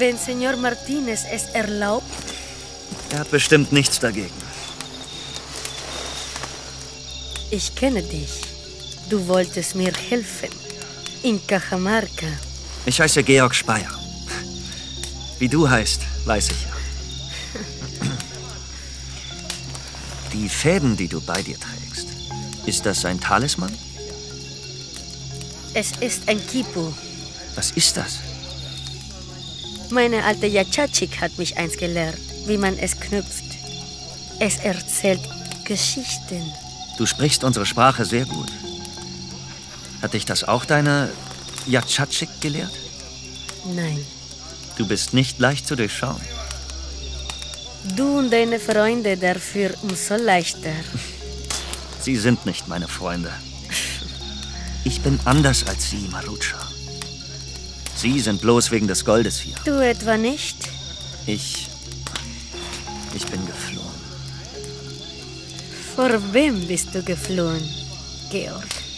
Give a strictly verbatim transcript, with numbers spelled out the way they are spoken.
Wenn Senor Martinez es erlaubt? Er hat bestimmt nichts dagegen. Ich kenne dich. Du wolltest mir helfen. In Cajamarca. Ich heiße Georg Speyer. Wie du heißt, weiß ich ja. Die Fäden, die du bei dir trägst, ist das ein Talisman? Es ist ein Quipu. Was ist das? Meine alte Yachachik hat mich einst gelehrt, wie man es knüpft. Es erzählt Geschichten. Du sprichst unsere Sprache sehr gut. Hat dich das auch deine Yachachik gelehrt? Nein. Du bist nicht leicht zu durchschauen. Du und deine Freunde dafür umso leichter. Sie sind nicht meine Freunde. Ich bin anders als Sie, Marucha. Sie sind bloß wegen des Goldes hier. Du etwa nicht? Ich... Ich bin geflohen. Vor wem bist du geflohen, Georg?